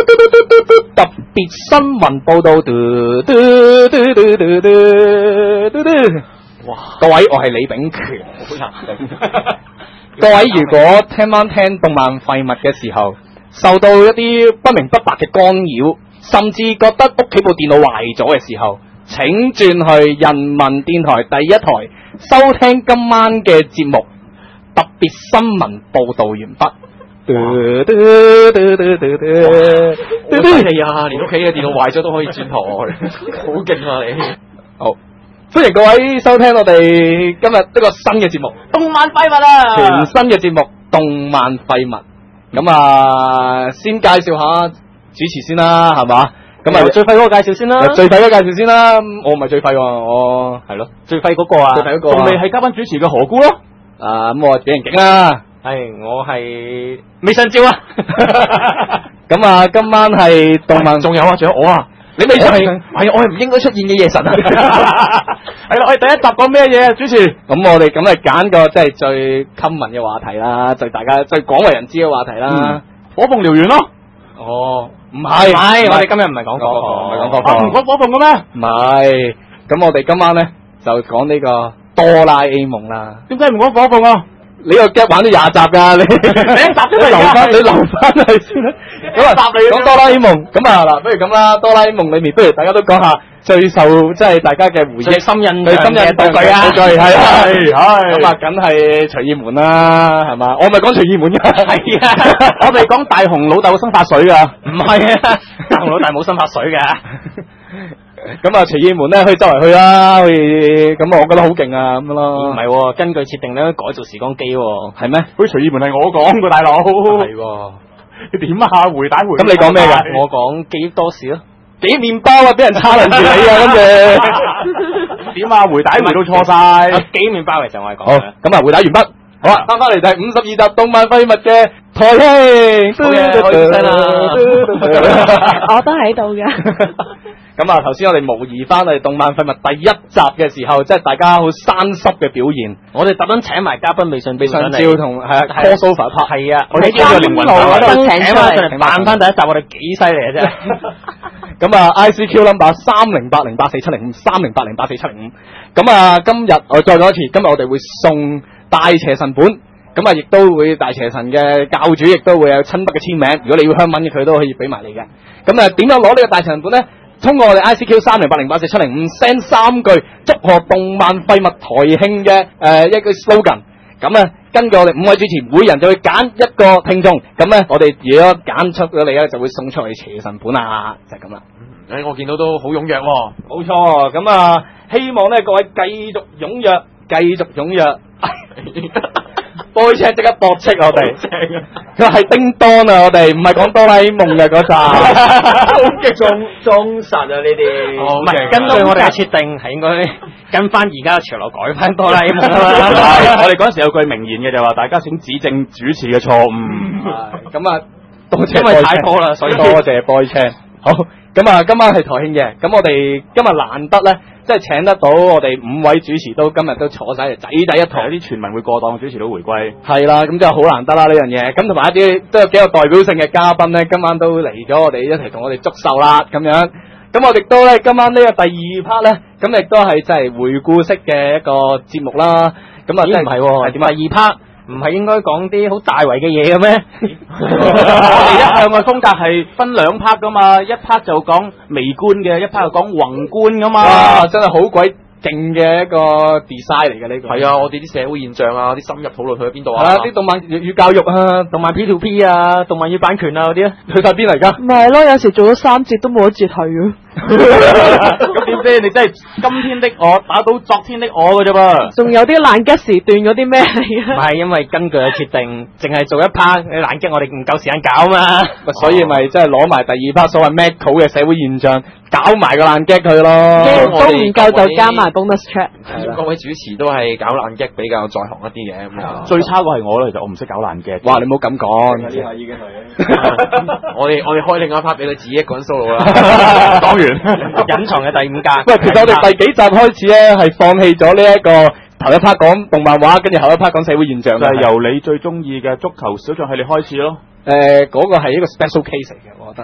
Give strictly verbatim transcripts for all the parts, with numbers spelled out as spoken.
特別新聞報道。嘟嘟嘟嘟嘟嘟嘟嘟。哇！各位，我係李炳權。好難頂。各位，如果聽晚聽動漫廢物嘅時候，受到一啲不明不白嘅干擾，甚至覺得屋企部電腦壞咗嘅時候，請轉去人民電台第一台收聽今晚嘅節目。特別新聞報道完畢。嘟嘟嘟嘟嘟嘟嘟！係啊，連屋企嘅電腦壞咗都可以轉台，好勁啊你！好，歡迎各位收聽我哋今日一個新嘅節目《動漫廢物》啊！全新嘅節目《動漫廢物》。咁啊，先介紹下主持先啦，係嘛？咁啊，最廢嗰個介紹先啦。最廢嗰個介紹先啦。我唔係最廢喎，我係咯，最廢嗰個啊。最廢嗰個仲未係嘉賓主持嘅何姑咯。啊，咁我俾人警啦。係，我係未上照啊。咁啊，今晚係動漫，仲有啊，仲有我啊。你未上係係我係唔應該出現嘅夜神啊。係啦，我哋第一集講咩嘢啊？主持。咁我哋咁係揀個即係最 common 嘅話題啦，最大家最廣為人知嘅話題啦。火鳳燎原咯。哦，唔係，唔係，我哋今日唔係講火鳳，唔係講火鳳。唔講火鳳嘅咩？唔係。咁我哋今晚咧就講呢個哆啦 A 夢啦。點解唔講火鳳啊？你個 gap 玩咗廿集㗎，你第一集都留翻，你留翻係先啦。咁啊，答你講哆啦 A 夢。咁啊嗱，不如咁啦，哆啦 A 夢裏面，不如大家都講下最受即係大家嘅回憶、最深印、最深印嘅道具啊。道具係係係。咁啊，梗係隨意門啦，係嘛？我咪講隨意門㗎。係啊，我哋講大雄老豆生發水㗎。唔係啊，大雄老豆冇生發水㗎。咁啊，隨意門咧可以周圍去啦，可以咁我覺得好勁啊咁樣咯。唔係喎，根據設定咧改造時光機喎。係咩？好似隨意門係我講嘅大佬。係喎。你點啊？回帶回。咁你講咩㗎？我講記憶多士咯。記憶麵包啊，俾人叉輪住你啊，跟住。點啊？回帶回到錯晒。記憶麵包其實我係講。好，咁啊，回帶完畢。好啦，翻返嚟第五十二集動漫廢物嘅台慶。好嘅，開聲啦。 我都喺度嘅。 咁啊，頭先我哋模擬翻嚟動漫廢物第一集嘅時候，即係大家好生濕嘅表現。我哋特登請埋嘉賓微信微信照同係啊 crossover 拍。係啊，我哋叫做靈魂頭，請翻嚟扮翻第一集，我哋幾犀利啊！真係。咁啊 ，I C Q number 三零八零八四七零五，三零八零八四七零五。咁啊，今日我再講一次，今日我哋會送大邪神本。咁啊，亦都會大邪神嘅教主，亦都會有親筆嘅簽名。如果你要香文嘅，佢都可以俾埋你嘅。咁啊，點樣攞呢個大邪神本咧？通過我哋 I C Q 三零八零八四七零五 send 三句祝賀動漫廢物台慶嘅誒一個 slogan，咁咧根據我哋五位主持，每人就會揀一個聽眾，咁咧我哋如果揀出咗你咧，就會送出去邪神本啊，就係咁啦。誒，我見到都好踴躍喎。冇錯，咁啊，希望咧各位繼續踴躍，繼續踴躍。boy 車即刻駁斥我哋，佢係叮當啊！我哋唔係講哆啦 A 夢嘅嗰集，好嘅忠忠實啊！呢啲唔係根據我哋嘅設定係應該跟翻而家嘅潮流改翻哆啦 A 夢啦。我哋嗰陣時有句名言嘅就話，大家請指正主持嘅錯誤。咁啊，多謝，因為太多啦，所以多謝 boy 車。好，咁啊，今晚係台慶嘅，咁我哋今日難得咧。即係請得到我哋五位主持都今日都坐晒嚟仔仔一台，有啲傳聞會過檔主持都回歸，係啦，咁就好難得啦呢樣嘢。咁同埋一啲都有幾個代表性嘅嘉賓咧，今晚都嚟咗我哋一齊同我哋祝壽啦咁樣。咁我哋都咧今晚呢個第二 part 咧，咁亦都係即係回顧式嘅一個節目啦。咁啊，真係唔係喎，係點啊？第二 part。唔係應該講啲好大圍嘅嘢嘅咩？我哋一向嘅風格係分兩 part 噶嘛，一 part 就講微觀嘅，一 part 就講宏觀噶嘛。哇，真係好鬼勁嘅一個 design 嚟嘅呢個。係啊，我哋啲社會現象啊，啲深入討論去咗邊度啊？係啊，啲動漫粵語教育啊，動漫 P to P 啊，動漫與版權啊嗰啲啊，去晒邊嚟㗎？ 咪係咯，有時做咗三節都冇一節係啊。 咁點啫？你真係今天的我打到昨天的我嘅啫噃。仲有啲爛吉時段嗰啲咩嚟啊？唔係，因為根據嘅設定，淨係做一 part 爛吉，我哋唔夠時間搞嘛。所以咪即係攞埋第二 part 所謂 Macau 嘅社會現象，搞埋個爛吉佢咯。都唔夠就加埋 bonus track。各位主持都係搞爛吉比較在行一啲嘅。咁啊，最差個係我咯，其實我唔識搞爛吉。哇！你唔好咁講。呢下已經係。我哋我哋開另一 part 俾佢自己一個人 solo 啦。講完隱藏嘅第五格。喂，其實我哋第幾集開始咧，係放棄咗呢一個頭一 part 講動漫畫，跟住後一 part 講社會現象。就係由你最中意嘅足球小將系列開始咯。誒，嗰個係一個 special case 嚟嘅，我覺得。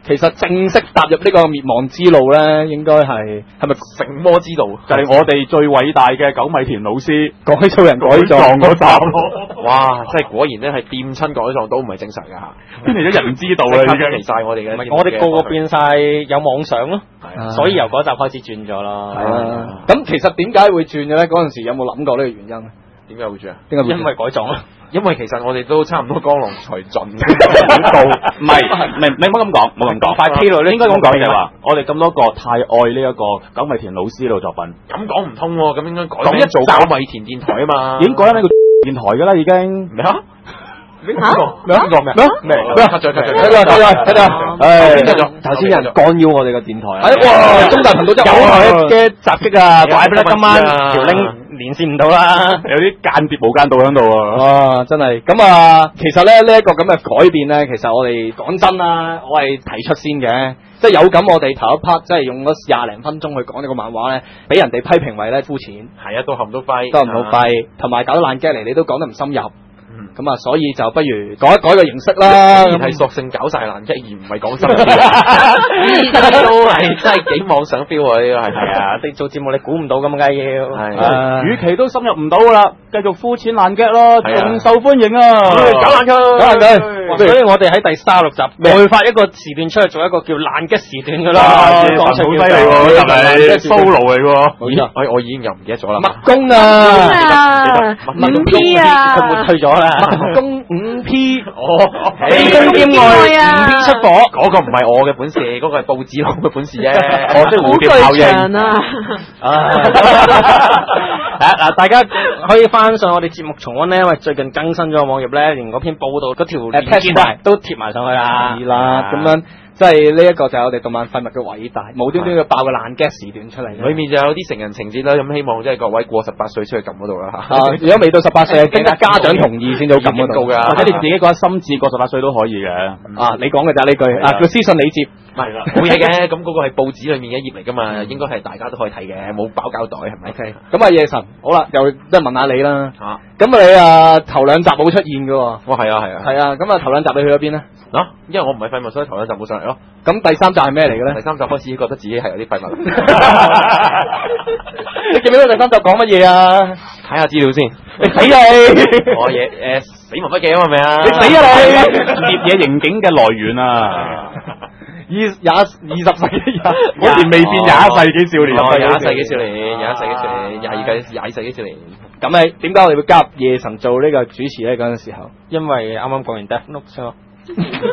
其實正式踏入呢個滅亡之路咧，應該係係咪成魔之路？ 就係我哋最偉大嘅九米田老師改造人改撞嗰集咯。哇！真係果然咧係掂親改撞都唔係正常㗎嚇， 變嚟咗人知道啦，已經嚟晒我哋嘅。 我哋個個變晒有妄想咯，所以由嗰集開始轉咗咯。 係啊，咁其實點解會轉嘅咧？嗰陣時有冇諗過呢個原因咧？ 點解會轉啊？ 點解會轉？ 因為改撞啊！ 因為其實我哋都差唔多江郎才盡到，唔係唔係，你唔好咁講，唔好咁講。快披露咧，應該咁講就係話，我哋咁多個太愛呢一個九米田老師呢個作品， 咁講唔通喎，咁應該改咁一做九米田電台啊嘛， 已經改咗呢個電台㗎啦，已經咩啊？ 嚇？ 咩啊？咩咩咩咩？cut 咗 cut 咗 cut 咗 cut 咗，誒， 頭先有人干擾我哋嘅電台啊！ 哇！中大頻道真係有台嘅襲擊啊！ 怪不得今晚條 link 連線唔到啦， 有啲間諜無間道喺度啊！ 哇！真係咁啊，其實咧呢一個咁嘅改變咧，其實我哋講真啦，我係提出先嘅，即係有咁我哋頭一 part 即係用咗廿零分鐘去講呢個漫畫咧，俾人哋批評為咧膚淺， 係啊，都含到廢， 都唔好廢，同埋搞到爛 gag 嚟，你都講得唔深入。咁啊，所以就不如改一改個形式啦。 咁係索性搞晒爛 gag，而唔係講深啲。都係真係幾妄想 feel 啊！呢個係係啊， 你做節目你估唔到咁梗係要。 係，與其都深入唔到啦，繼續膚淺爛 gag 咯，仲受歡迎啊！ 搞爛佢， 搞爛佢。 所以我哋喺第三十六集外發一個時段出嚟做一個叫爛 gag 時段噶啦。 好犀利喎，係咪 solo 嚟喎？ 咦，我我已經又唔記得咗啦。 麥公啊， 五 P 啊， 佢冇退咗啦。 麥公五 P， 哦， 喜功兼愛啊，五 P 出火， 嗰個唔係我嘅本事，嗰個係報紙佬嘅本事啫。 我即係蝴蝶效應啊！ 嗱，大家可以翻上我哋節目重溫咧，因為最近更新咗個網頁咧，連嗰篇報道嗰條鏈接啊都貼埋上去啦。 係啦，咁樣即係呢一個就係我哋動漫廢物嘅偉大，無端端要爆個爛 gag 時段出嚟， 裏面就有啲成人情節啦。咁希望即係各位過十八歲出去撳嗰度啦嚇。 啊，如果未到十八歲，經過家長同意先至撳嗰度㗎， 或者你自己覺得心智過十八歲都可以嘅。 啊，你講嘅就係呢句啊，叫私信你接。 係啦，冇嘢嘅，咁嗰個係報紙裏面嘅一頁嚟噶嘛，應該係大家都可以睇嘅，冇包膠袋係咪？ OK，咁啊夜神，好啦，又即係問下你啦。 嚇， 咁啊你啊頭兩集冇出現嘅喎。 哇，係啊係啊。 係啊，咁啊頭兩集你去咗邊咧？ 嗱，因為我唔係廢物，所以頭兩集冇上嚟咯。 咁第三集係咩嚟嘅咧？ 第三集開始覺得自己係有啲廢物。 你記唔記得第三集講乜嘢啊？ 睇下資料先。 你死啊你！ 我嘢誒死亡筆記啊嘛，係咪啊？ 你死啊你！ 獵野刑警嘅來源啊！ 二廿二十世紀， 好似未變廿一世紀少年， 廿一世紀少年，廿一世紀少年，廿二世廿二世紀少年。 咁你點解我哋會加入夜神做呢個主持咧？嗰陣時候， 因為啱啱講完 Death Note 你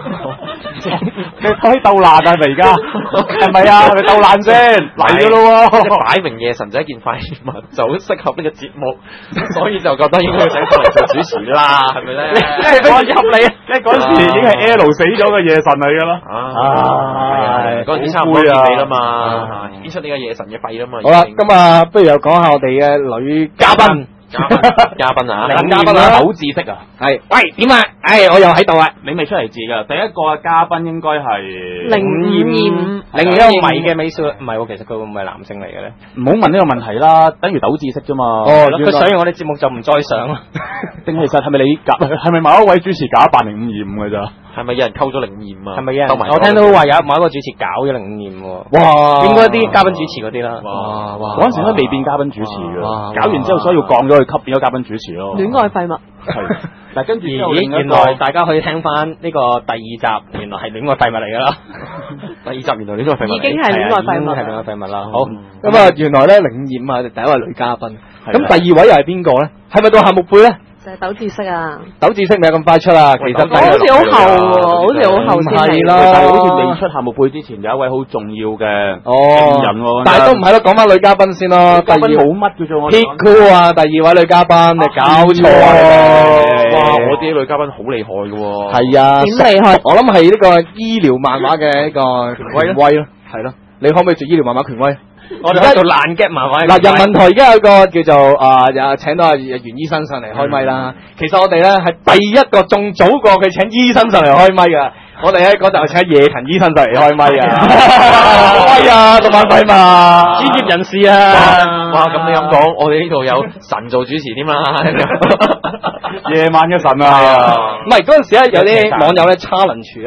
可以鬥爛啊！咪而家係咪啊？係咪鬥爛先嚟㗎咯喎！ 即係擺明夜神就一件廢物，就好適合呢個節目，所以就覺得應該請佢嚟做主持啦，係咪咧？ 你講入嚟啊！你嗰時已經係 L 死咗嘅夜神嚟㗎啦。 啊，嗰陣時差唔多結尾啦嘛，演出呢個夜神嘅肺啦嘛。 好啦，咁啊，不如又講下我哋嘅女嘉賓。 嘉賓嘉賓啊， 零嘉賓啊， 好知識啊！ 係，喂，點啊？唉，我又喺度啊！ 你未出嚟字㗎，第一個嘉賓應該係零五二另一個迷嘅美少女，唔係喎，其實佢會唔會係男性嚟嘅咧？ 唔好問呢個問題啦，等於抖知識啫嘛。 哦， 佢上完我哋節目就唔再上啦。 定其實係咪你假？係咪某一位主持假扮零五二五㗎咋？ 係咪有人溝咗零五二五啊？ 係咪有人？我聽到話有某一個主持搞咗零五二五喎。 哇！ 應該啲嘉賓主持嗰啲啦。 哇哇！ 嗰陣時都未變嘉賓主持㗎，搞完之後所以要降咗佢級，變咗嘉賓主持咯。 戀愛廢物。 係。但跟住咦，原來大家可以聽翻呢個第二集，原來係戀愛廢物嚟㗎啦。 第二集原來戀愛廢物已經係戀愛廢物， 係戀愛廢物啦。好， 咁啊，原來咧零五二五係第一位女嘉賓，咁第二位又係邊個咧？係咪到夏目貝咧？ 就係抖知識啊！ 抖知識未有咁快出啊，其實好似好後喎，好似好後先係啦， 但係好似未出夏目貝之前有一位好重要嘅人喎， 但係都唔係咯，講翻女嘉賓先咯。 嘉賓冇乜嘅啫，我 Piku 啊，第二位女嘉賓，你搞錯啊！ 哇，我啲女嘉賓好厲害嘅喎。 係啊， 點厲害？ 我諗係呢個醫療漫畫嘅一個權威咯，係咯。你可唔可以做醫療漫畫權威？ 我哋喺度爛 gag 漫畫。 嗱，人民台而家有個叫做啊，又請到阿袁醫生上嚟開咪啦。其實我哋咧係第一個仲早過佢請醫生上嚟開咪噶。我哋喺嗰度請夜勤醫生上嚟開咪啊！開啊，動漫廢嘛，專業人士啊！ 哇，咁你咁講，我哋呢度有神做主持添啦。 夜晚嘅神啊！ 唔係嗰陣時咧，有啲網友咧 challenge 咧。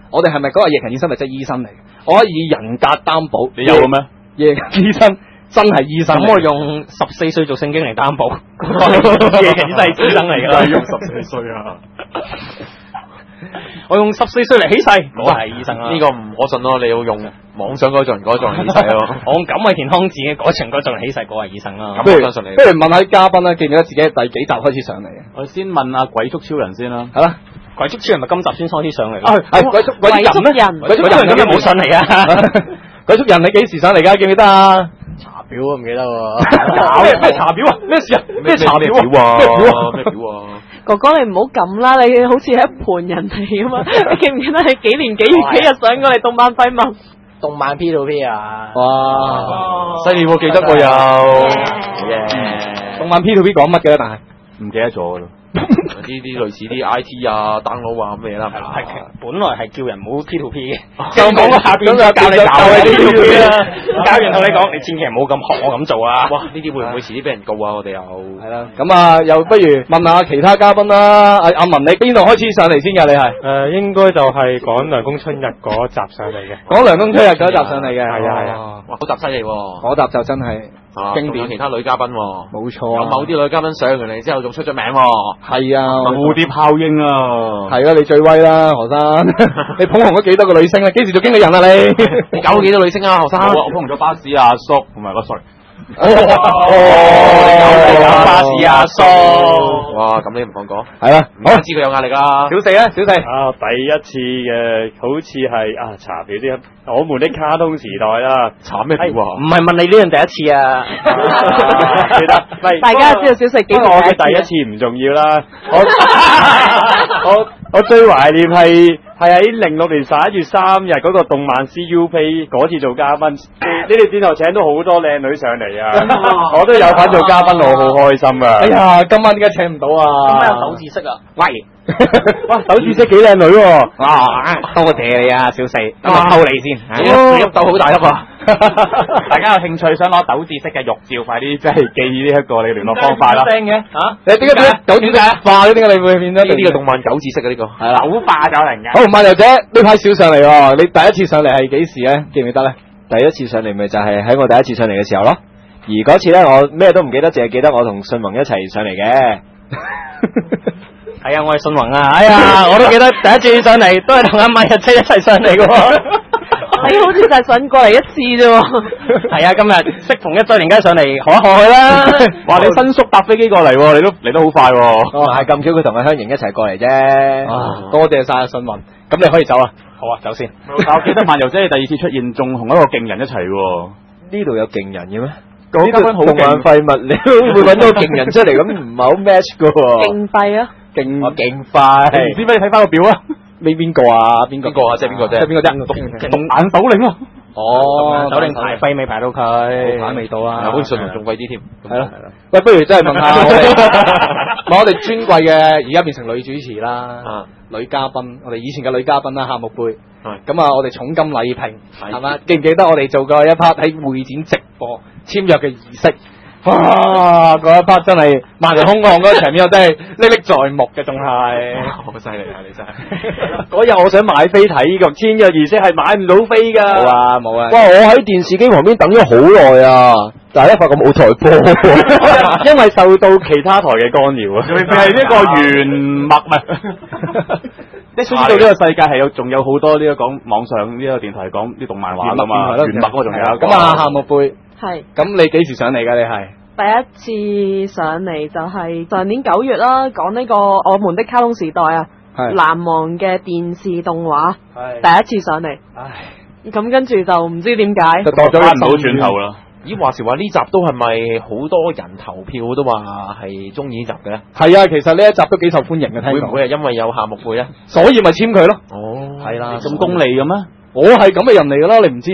我哋係咪嗰個夜勤醫生咪即係醫生嚟？我可以以人格擔保。 你有嘅咩？ 夜勤醫生真係醫生嚟。 咁我用十四歲做聖經嚟擔保，夜勤醫生係醫生嚟㗎啦。 用十四歲啊！ 我用十四歲嚟起誓，我係醫生啊！ 呢個唔可信咯，你要用妄想嗰種人嗰種嚟起誓咯。 我用錦偉田康治嘅嗰場嗰種嚟起誓，我係醫生啦。 不如我相信你。 不如問下啲嘉賓啦，記唔記得自己第幾集開始上嚟嘅？ 我先問阿鬼畜超人先啦。 係啦， 鬼畜超人咪今集先開始上嚟？ 啊係鬼畜鬼畜人咧？ 鬼畜人今日冇上嚟啊！ 鬼畜人你幾時上嚟㗎？記唔記得啊？ 查表啊，唔記得喎。 咩咩查表啊？咩事啊？咩查表啊？ 咩表啊？ 哥哥你唔好咁啦，你好似係一盤人嚟咁嘛！你記唔記得你幾年幾月幾日上過嚟動漫廢物？ 動漫 P 到 P 啊！ 哇！ 犀利喎，記得我有。耶！ 動漫 P to P 講乜嘅？但係唔記得咗咯。 呢啲類似啲 I T 啊、download 啊咩啦，係係本來係叫人唔好 P to P 嘅， 就講下邊就教你搞嘅 P to P 啦。 教完同你講，你千祈唔好咁學我咁做啊！ 哇！呢啲會唔會遲啲俾人告啊？我哋又係啦，咁啊，又不如問下其他嘉賓啦。阿阿文，你邊度開始上嚟先㗎？你係誒，應該就係講涼宮春日嗰集上嚟嘅。 講涼宮春日嗰一集上嚟嘅， 係啊係啊， 哇，嗰集犀利喎！ 嗰集就真係啊， 經典仲有其他女嘉賓喎， 冇錯啊。 有某啲女嘉賓上完嚟之後仲出咗名喎。 係啊， 蝴蝶效應啊！ 係啊，你最威啦，何生，你捧紅咗幾多個女星啊？幾時做經理人啊你？ 你搞咗幾多女星啊，何生？ 我我捧紅咗巴士阿叔同埋個衰。 哦， 巴士阿叔， 哇！咁你唔講講， 係啦， 好知佢有壓力啦。 小四啊，小四， 啊，第一次嘅好似係啊查表啲，我們的卡通時代啦。 查咩表啊？ 唔係問你呢樣第一次啊！ 記得，唔係大家知道小食幾不過我嘅第一次唔重要啦。我我我最懷念係係喺零六年十一月三日嗰個動漫 C U P 嗰次做嘉賓，你哋電台請到好多靚女上嚟啊！我都有份做嘉賓，我好開心啊！ 哎呀，今晚點解請唔到啊？ 今晚有斗志式啊！喂， 哇，斗志色幾靚女喎！ 啊，多謝你啊，小四，咁哇我溝你先， 哦你粒豆好大粒啊！ 大家有興趣想攞斗志式嘅玉照，快啲即係記呢一個你聯絡方法啦。 聲嘅嚇， 你點解點解九點解化咗？點解你會變咗呢啲嘅動漫九字式嘅呢個係啦？ 手化咗人嘅。 好，漫遊者呢排少上嚟喎，你第一次上嚟係幾時咧？記唔記得咧？ 第一次上嚟咪就係喺我第一次上嚟嘅時候咯。而嗰次咧，我咩都唔記得，淨係記得我同信宏一齊上嚟嘅。 係啊，我係信宏啊！哎呀，我都記得第一次上嚟都係同阿米日車一齊上嚟嘅喎。 你好似就係上過嚟一次啫喎。 係啊，今日適逢一周年，梗係上嚟學一學佢啦。 哇！你新叔搭飛機過嚟喎，你都嚟得好快喎。 哦，係咁巧，佢同阿香瑩一齊過嚟啫。 啊，多謝晒阿信雲，咁你可以走啦。 好啊，走先。 但我記得漫遊姐第二次出現，仲同一個勁人一齊喎。 呢度有勁人嘅咩？ 嗰呢度嘉賓好動漫勁。 廢物，你都會揾到個勁人出嚟，咁唔係好 match 噶喎。 勁廢啊！ 勁我勁快。 唔知咩？你睇翻個表啊！ 邊邊個啊？邊個邊個啊？即係邊個啫？ 即係邊個啫？ 獨眼首領啊！ 哦， 首領排費未排到佢， 排未到啊！ 好似信宏仲貴啲添。 係咯，喂，不如真係問下我哋，問我哋尊貴嘅而家變成女主持啦， 啊女嘉賓，我哋以前嘅女嘉賓啦，夏木貝。 係咁啊，我哋重金禮聘係嘛？記唔記得我哋做過一 part 喺會展直播簽約嘅儀式？哇！嗰一 part 真係萬人空巷嗰個場面，我真係歷歷在目嘅，仲係。 好犀利啊！你真係。 嗰日我想買飛睇個簽約儀式，係買唔到飛㗎。 冇啊冇啊！ 哇！我喺電視機旁邊等咗好耐啊，但係一發覺冇台播，因為受到其他台嘅干擾啊。 仲係呢個原脈咪？即係需知道呢個世界係有仲有好多呢個講網上呢個電台講啲動漫畫㗎嘛，原脈嗰個仲有一個。 咁啊，夏木貝， 係咁你幾時上嚟㗎？你係？ 第一次上嚟就係上年九月啦，講呢個我們的卡通時代啊， 係難忘嘅電視動畫， 係。 第一次上嚟， 唉， 咁跟住就唔知點解就，墮咗翻唔到轉頭啦。 咦，話時話呢集都係咪好多人投票都話係中意呢集嘅咧？ 係啊，其實呢一集都幾受歡迎嘅，聽講。 會唔會係因為有夏目貝咧？ 所以咪簽佢咯。 哦， 係啦咁功利嘅咩？ 我係咁嘅人嚟㗎啦，你唔知咩？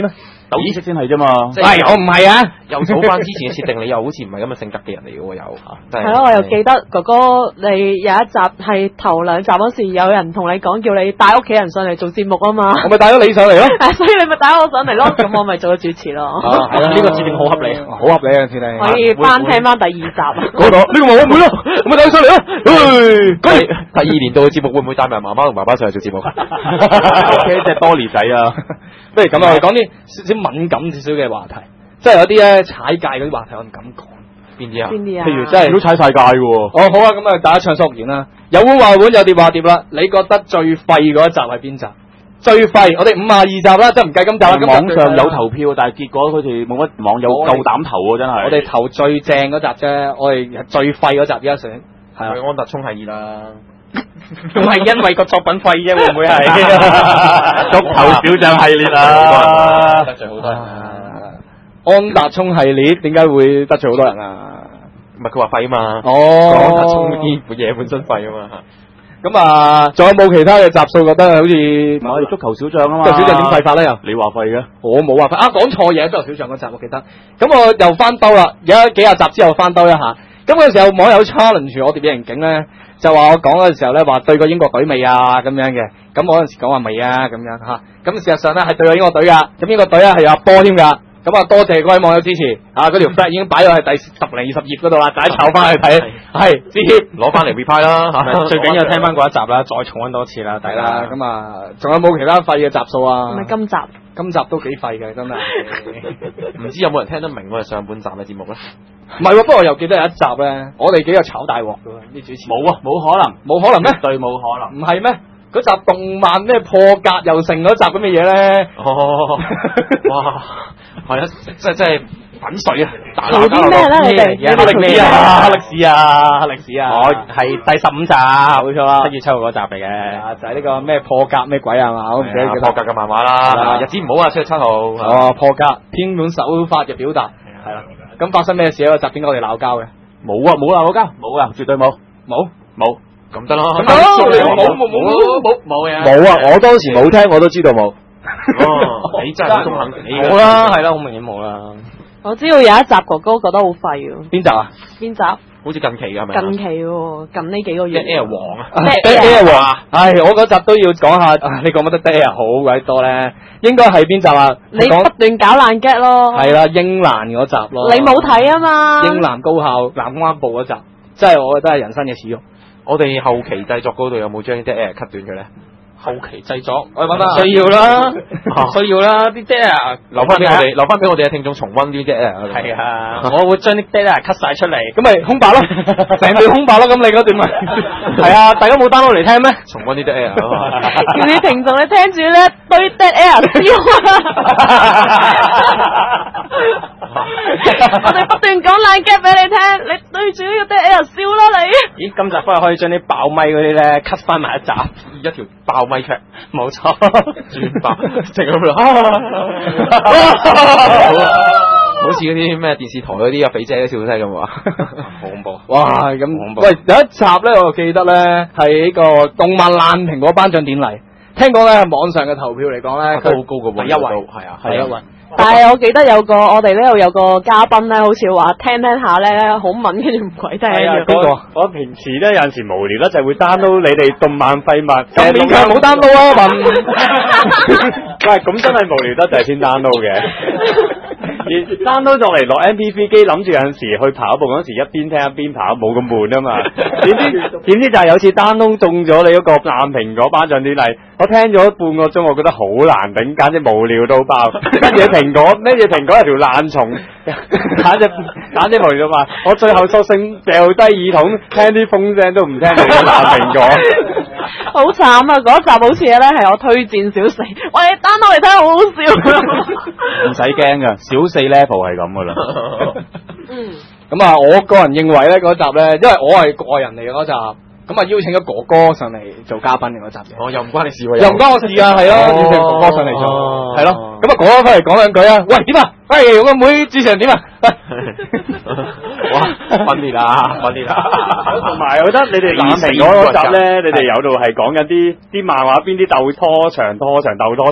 抖意識先係啫嘛。 係我唔係啊， 又數翻之前嘅設定，你又好似唔係咁嘅性格嘅人嚟嘅喎，又嚇。 係咯，我又記得哥哥你有一集係頭兩集嗰時，有人同你講叫你帶屋企人上嚟做節目啊嘛。 我咪帶咗你上嚟咯。 所以你咪帶我上嚟咯，咁我咪做咗主持咯。 係啦，呢個設定好合理，好合理啊，設定。 可以翻聽翻第二集啊。 嗰度呢個我妹咯，我咪帶佢上嚟咯。 第第二年度嘅節目會唔會帶埋媽媽同爸爸上嚟做節目？ 屋企隻多尼仔啊！ 不如咁啊，我哋講啲少少敏感少少嘅話題，即係有啲咧踩界嗰啲話題，我唔敢講。 邊啲啊？ 邊啲啊？ 譬如真係都踩晒界嘅喎。 哦，好啊，咁啊，大家暢所欲言啦。有碗話碗，有碟話碟啦。你覺得最廢嗰一集係邊集？最廢，我哋五廿二集啦，即係唔計今集啦。 網上有投票，但係結果好似冇乜網友夠膽投喎，真係。 我哋投最正嗰集啫，我哋最廢嗰集而家選係啊， 安達充系列啦。 唔係因為個作品廢啫，會唔會係？ 足球小將系列啊， 得罪好多人啊！ 安達充系列點解會得罪好多人啊？ 唔係佢話廢啊嘛。 哦， 安達充呢本嘢本身廢啊嘛。 咁啊，仲有冇其他嘅集數覺得好似我哋足球小將啊嘛？ 足球小將點廢法咧？又你話廢嘅？ 我冇話廢啊！講錯嘢，足球小將嗰集我記得。咁我又翻兜啦，有幾廿集之後翻兜一下。咁嗰時候網友 challenge 我哋野人警咧，就話我講嗰陣時候咧話對過英國隊未啊咁樣嘅。咁我嗰陣時講話未啊咁樣嚇。咁事實上咧係對過英國隊噶。咁英國隊啊係有阿波添㗎。咁啊，多謝各位網友支持啊！嗰條 flag 已經擺咗喺第十零二十頁嗰度啦，大家抄翻去睇，係支持攞翻嚟 reply 啦嚇。 最緊要聽翻嗰一集啦，再重溫多次啦，大家。 咁啊，仲有冇其他廢嘅集數啊？ 唔係今集， 今集都幾廢嘅，真係。 唔知有冇人聽得明我哋上半集嘅節目咧？ 唔係喎，不過我又記得有一集咧，我哋幾個炒大鑊嘅喎，啲主持。 冇啊，冇可能， 冇可能咩？ 絕對冇可能。 唔係咩？嗰集動漫咩破格又成嗰集咁嘅嘢咧？ 哦，哇！係啊，即係即係粉水啊！打做啲咩咧？你哋歷史啊，歷史啊，歷史啊！ 我係第十五集，冇錯啦，七月七號嗰集嚟嘅， 啊就係呢個咩破格咩鬼啊嘛，我唔記得破格嘅漫畫啦，日子唔好啊，七月七號。 哦，破格偏門手法嘅表達係啦。咁發生咩事啊？集點解我哋鬧交嘅？ 冇啊，冇鬧過交，冇啊，絕對冇， 冇冇。 咁得啦， 咁冇冇冇冇冇冇嘢。 冇啊！我當時冇聽，我都知道冇。 哦，你真係好中肯死嘅。 冇啦，係啦，好明顯冇啦。 我知道有一集哥哥覺得好廢喎。 邊集啊？ 邊集？ 好似近期嘅係咪？ 近期喎，近呢幾個月。 Air 王啊 ，Air 王，唉，我嗰集都要講下，啊，你講乜得 Air 好鬼多咧？應該係邊集啊？ 你不斷搞爛 get 咯。 係啦，英蘭嗰集咯。 你冇睇啊嘛？ 英蘭高校南公安部嗰集，真係我覺得係人生嘅恥辱。 我哋後期製作嗰度有冇將啲 Air cut 短佢咧？ 後期製作，我揾下。 需要啦，需要啦，啲 Air 留翻俾我哋，留翻俾我哋嘅聽眾重溫啲 Air。 係啊，我會將啲 Air cut 晒出嚟， 咁咪空白咯，成段空白咯，咁你嗰段咪係啊？大家冇 download 嚟聽咩？ 重溫啲 Air。 叫啲聽眾你聽住咧，堆 Dead Air 燒啊！我哋不斷講爛 get 俾你聽，你對住呢個 Dead Air 燒啦你。 咦，今集翻去可以將啲爆咪嗰啲咧 cut 翻埋一集， 一條爆咪 track， 冇錯， 轉爆，成咁樣，好似嗰啲咩電視台嗰啲啊肥姐啲笑聲咁啊， 好恐怖！ 哇，咁喂有一集咧，我記得咧係呢個動漫爛蘋果頒獎典禮，聽講咧網上嘅投票嚟講咧， 佢好高嘅喎， 第一位係啊， 第一位。 但係我記得有個我哋呢度有個嘉賓咧，好似話聽聽下咧好敏，跟住唔鬼聽嘅。 邊個？ 我平時咧有陣時無聊咧就會 download 你哋動漫廢物。 咁勉強冇 download 啊，問。 喂，咁真係無聊得就係先 download 嘅。而 download 落嚟落 M P three 機，諗住有陣時去跑步嗰陣時一邊聽一邊跑，冇咁悶啊嘛。點知點知就係有次 download 中咗你嗰個爛蘋果頒獎典禮，我聽咗半個鐘，我覺得好難頂，簡直無聊到爆。乜嘢蘋果？乜嘢蘋果係條爛蟲？簡直簡直無聊到爆！我最後索性掉低耳筒，聽啲風聲都唔聽你個爛蘋果。 好慘啊！嗰集好似咧係我推薦小四，喂 download 嚟睇好好笑。 唔使驚噶，小四 level 係咁噶啦。 嗯。 咁啊，我個人認為咧嗰集咧，因為我係外人嚟嘅嗰集，咁啊邀請咗哥哥上嚟做嘉賓嘅嗰集。 哦，又唔關你事喎。 又唔關我事啊，係咯，邀請哥哥上嚟做，係咯。咁啊，哥哥翻嚟講兩句啊，喂點啊？喂，我個妹主持人點啊？ 哇，分裂啦，分裂啦！ 同埋，我覺得你哋爛蘋果嗰集咧，你哋有度係講緊啲啲漫畫邊啲鬥拖長、拖長、鬥拖長，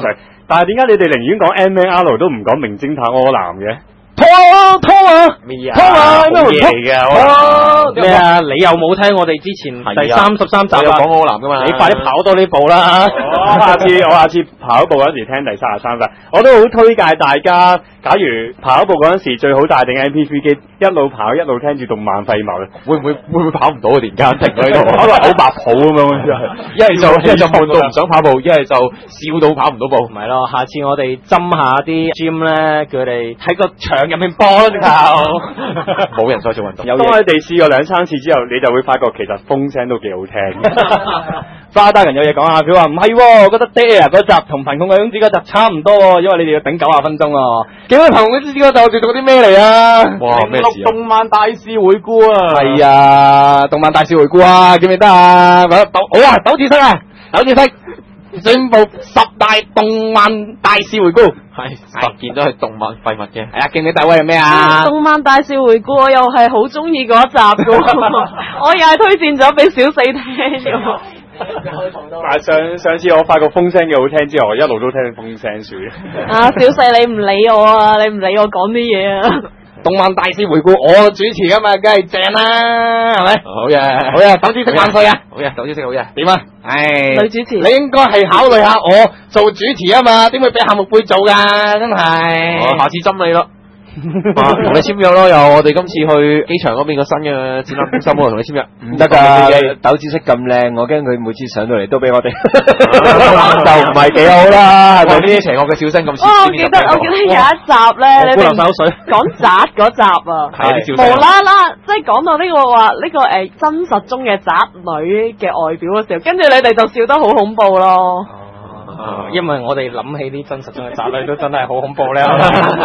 但係點解你哋寧願講 M N R 都唔講名偵探柯南嘅？ 拖啊拖啊咩啊？ 拖啊咩嘢嚟㗎？ 咩啊？你又冇聽我哋之前第三十三集有啊？ 講柯南㗎嘛？ 你快啲跑多呢步啦！ 我下次我下次跑步嗰陣時聽第三十三集，我都好推介大家。假如跑步嗰陣時最好帶定 M P three 機，一路跑一路聽住動漫廢物， 會唔會會唔會跑唔到啊？突然間停喺度， 跑到嘔白泡咁樣，真係一係就一係就悶到唔想跑步，一係就笑到跑唔到步。 唔係咯，下次我哋針下啲 gym 咧，叫佢哋喺個場入面播咯，直頭冇人再做運動。 當你哋試過兩三次之後，你就會發覺其實風聲都幾好聽。 花大人有嘢講啊，佢話唔係喎，我覺得 Dare 嗰集同貧窮嘅種子嗰集差唔多喎，因為你哋要頂九十分鐘啊。幾位貧窮嘅種子嗰集我哋做啲咩嚟啊？ 哇，咩事啊？ 動漫大事回顧啊！ 係啊，動漫大事回顧啊，記唔記得啊？好啊，斗志識啊，斗志識宣布十大動漫大事回顧。 係十件都係動漫廢物嘅。 係啊，記唔記得位係咩啊？ 動漫大事回顧我又係好中意嗰一集噶，我又係推薦咗俾小四聽嘅。 但係上上次我發覺風聲幾好聽之後，我一路都聽風聲樹。 啊，小四你唔理我啊，你唔理我講啲嘢啊。 動漫大事回顧我主持噶嘛，梗係正啦，係咪？ 好嘢， 好嘢，斗知識萬歲啊！ 好嘢，斗知識好嘢。 點啊？唉， 女主持， 你應該係考慮下我做主持啊嘛，點會俾夏目貝做噶？真係。 我下次針你咯。同你簽約咯，有我哋今次去機場嗰邊個新嘅展覽中心，我同你簽約。 唔得㗎，斗知識咁靚，我驚佢每次上到嚟都俾我哋，就唔係幾好啦。係咪呢啲邪惡嘅笑聲咁似？ 哦，我記得我記得有一集咧，你哋手水講宅嗰集啊， 係啲笑聲無啦啦，即係講到呢個話呢個誒真實中嘅宅女嘅外表嘅時候，跟住你哋就笑得好恐怖咯。 啊，因為我哋諗起啲真實中嘅宅女都真係好恐怖咧。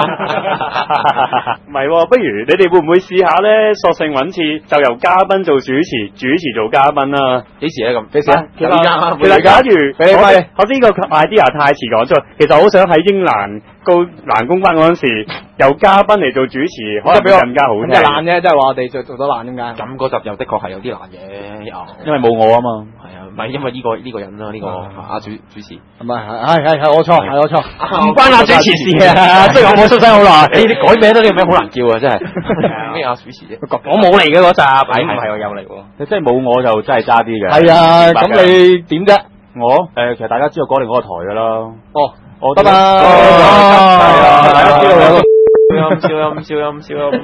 唔係喎，不如你哋會唔會試下咧？索性揾次就由嘉賓做主持，主持做嘉賓啊？ 幾時咧咁？幾時啊？其實其實假如我我呢個 idea 太遲講咗，其實我好想喺英蘭高蘭公班嗰陣時，由嘉賓嚟做主持，可能會更加好聽。 即係爛啫，即係話我哋做做得爛點解？ 咁嗰集又的確係有啲難嘅，有因為冇我啊嘛。 係啊，唔係因為呢個呢個人啦，呢個阿主主持。 唔係係係係我錯係我錯， 唔關阿主持事啊！即係我冇出聲好耐， 你哋改名都呢個名好難叫啊，真係。咩阿主持啫？ 我冇嚟嘅嗰集，係唔係我有嚟喎？ 你真係冇我就真係渣啲嘅。 係啊，咁你點啫？ 我誒，其實大家知道講另嗰個台噶啦。 哦， 我得啦。 係啊，大家知道有。 笑音笑音笑音。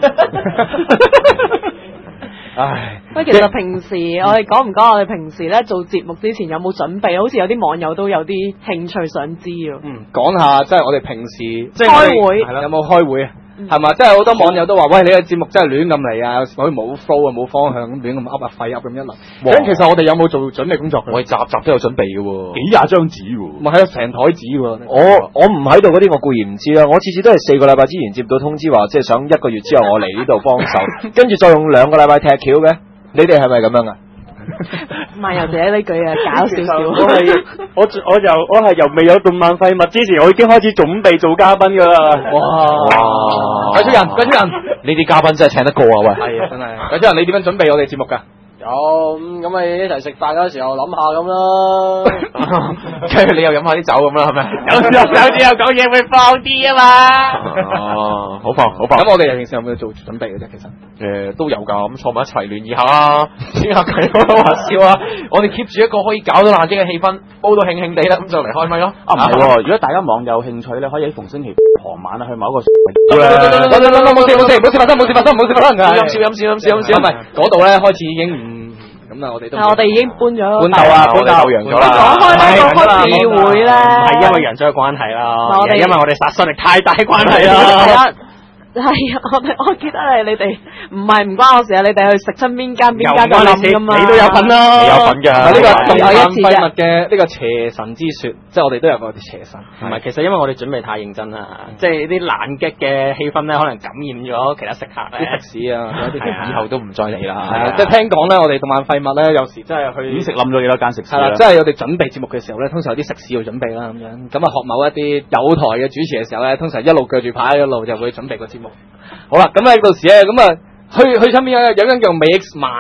唉， 喂，其實平時我哋講唔講我哋平時咧做節目之前有冇準備？好似有啲網友都有啲興趣想知啊。 嗯，講下即係我哋平時即係開會係啦，有冇開會啊？係嘛，即係好多網友都話：喂，你嘅節目真係亂咁嚟啊！有時可以冇 flow 啊，冇方向咁亂咁噏啊廢噏咁一輪。咁其實我哋有冇做準備工作？ 我哋集集都有準備嘅喎， 幾廿張紙喎。 咪係啊，成台紙喎。 我我唔喺度嗰啲，我固然唔知啦。我次次都係四個禮拜之前接到通知話，即係想一個月之後我嚟呢度幫手，跟住再用兩個禮拜踢橋嘅。你哋係咪咁樣啊？ 漫遊者呢句啊，搞少少。 我係我我由我係由未有動漫廢物之前，我已經開始準備做嘉賓噶啦。 哇！鬼出人，鬼出人！ 呢啲嘉賓真係請得過啊！喂， 係啊，真係。鬼出人，你點樣準備我哋節目㗎？ 有咁咁咪一齊食飯嗰時候諗下咁啦， 跟住你又飲下啲酒咁啦，係咪？ 有時候有時候講嘢會放啲啊嘛。 哦，好放好放。 咁我哋平時有冇做準備嘅啫？其實誒都有㗎，咁坐埋一齊聯誼下啊，傾下偈講下話笑啊。我哋 keep 住一個可以搞到爛機嘅氣氛，煲到興興地啦，咁就嚟開咪咯。 啊唔係喎，如果大家網友興趣咧，可以喺逢星期傍晚啊去某一個冇事冇事冇事發生冇事發生冇事發生㗎。 笑音笑音笑音笑音， 唔係嗰度咧開始已經唔。咁啊，我哋都係我哋已經搬咗搬頭啊，搬頭揚咗啦。講開呢個開議會咧， 唔係因為人數嘅關係啦， 我哋因為我哋殺傷力太大關係啦。 係啊，我哋我記得你你哋唔係唔關我事啊，你哋去食親邊間邊間就冧噶嘛。 你都有份啦， 你有份㗎。 呢個動漫一次廢物嘅呢個邪神之說，即係我哋都有個邪神。 唔係，其實因為我哋準備太認真啦，即係啲爛激嘅氣氛咧，可能感染咗其他食客啲食屎啊，有啲以後都唔再嚟啦。 係啊，即係聽講咧，我哋動漫廢物咧，有時真係去已經食冧咗幾多間食肆啦。 係啦，即係我哋準備節目嘅時候咧，通常有啲食肆要準備啦，咁樣咁啊，學某一啲有台嘅主持嘅時候咧，通常一路鋸住牌，一路就會準備個節目。好啦，咁喺到時咧，咁啊去去身邊有有間叫美 X 漫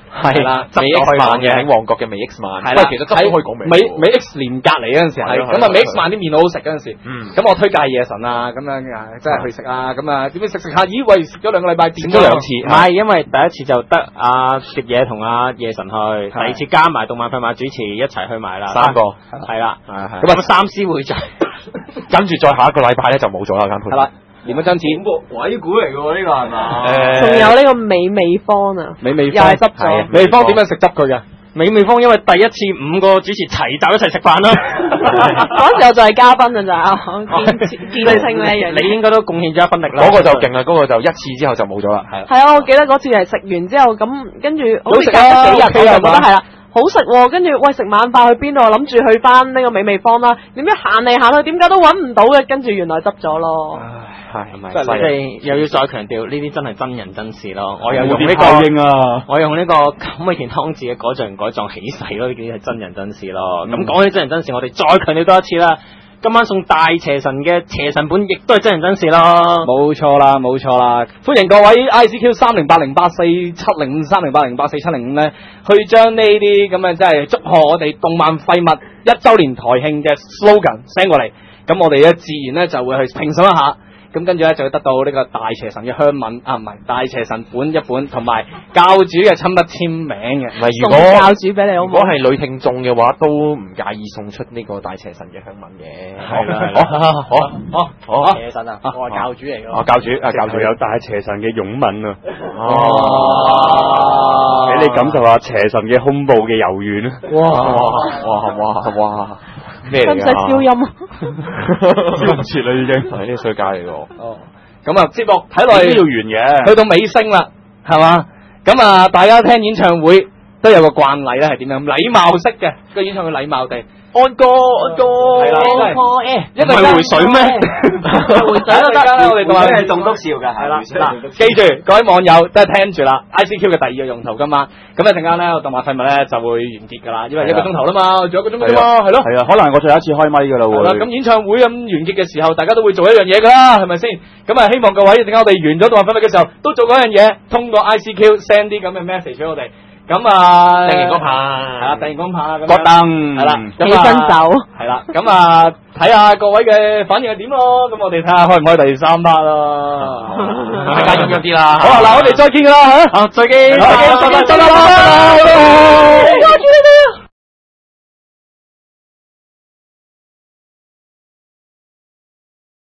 係啦， 美 X 漫嘅喺旺角嘅美 X 漫， 係啦， 其實真係可以講美美 X 連隔離嗰陣時係，咁啊美 X 漫啲麵好好食嗰陣時，咁我推介夜神啊，咁樣真係去食啊，咁啊點知食食下，咦喂食咗兩個禮拜點咗兩次， 唔係因為第一次就得阿碟嘢同阿夜神去，第二次加埋動漫廢馬主持一齊去埋啦， 三個係啦， 咁啊三師會聚， 跟住再下一個禮拜咧就冇咗啦間鋪。 係啦。連咗張紙， 鬼故嚟嘅喎，呢個係嘛？ 仲有呢個美味坊啊， 美味又係執咗。 美味坊點樣食汁佢嘅？ 美味坊因為第一次五個主持齊集一齊食飯啦， 嗰時候就係嘉賓啊咋，見見清呢一樣嘢。 你應該都貢獻咗一分力啦。 嗰個就勁啦，嗰個就一次之後就冇咗啦，係。 係啊，我記得嗰次係食完之後咁，跟住好似隔好食啊咗幾日，我就覺得係嘛係啦。好食喎，跟住喂食晚飯去邊度？諗住去翻呢個美味坊啦，點知行嚟行去點解都揾唔到嘅？跟住原來執咗咯。 係咪？ 即係你哋又要再強調呢啲真係真人真事咯。我又用呢啲個效應啊， 我用呢個九尾田湯治嘅改造人改撞起勢咯，呢啲係真人真事咯。咁講起真人真事，我哋再強調多一次啦。今晚送大邪神嘅邪神本，亦都係真人真事咯。 冇錯啦，冇錯啦！歡迎各位 I C Q 三零八零八四七零五三零八零八四七零五咧，去將呢啲咁嘅即係祝賀我哋動漫廢物一週年台慶嘅 slogan send 過嚟，咁我哋咧自然咧就會去評審一下。咁跟住咧就會得到呢個大邪神嘅香吻啊，唔係大邪神本一本，同埋教主嘅親筆簽名嘅。 唔係，如果送教主俾你好唔好？ 如果係女聽眾嘅話，都唔介意送出呢個大邪神嘅香吻嘅。 係啦， 好，好，好，好， 邪神啊，我係教主嚟嘅。 啊，教主，啊，教主仲有大邪神嘅擁吻啊， 哦， 俾你感受下邪神嘅胸部嘅柔軟啊！ 哇，哇，哇，哇！咩嚟㗎？ 使唔使消音啊？ 消唔切啦已經， 係呢個衰家嚟㗎。 哦，咁啊，節目睇落都去要完嘅。 去到尾聲啦，係嘛？咁啊，大家聽演唱會都有個慣例咧，係點樣？禮貌式嘅個演唱會禮貌地安歌安歌，係啦，一陣間回水咩？回水都得啦，我哋話係棟篤笑嘅， 係啦。嗱，記住各位網友都係聽住啦 ，I C Q 嘅第二個用途今晚，咁一陣間咧，動漫廢物咧就會完結㗎啦，因為一個鐘頭啦嘛，仲有一個鐘啫嘛，係咯。 係啊，可能係我最後一次開咪㗎啦係啦， 喎。 咁演唱會咁完結嘅時候，大家都會做一樣嘢㗎啦，係咪先？咁啊，希望各位陣間我哋完咗動漫廢物嘅時候，都做嗰樣嘢，通過 I C Q send 啲咁嘅 message 俾我哋。咁啊， 掟熒光棒， 係啦，掟熒光棒啊，咁覺得係啦， 起身走， 係啦，咁啊，睇下各位嘅反應係點咯，咁我哋睇下開唔開第三 part 咯， 大家踴躍啲啦。 好啊，嗱，我哋再見㗎啦嚇， 好，再見， 再見，拜拜，拜拜。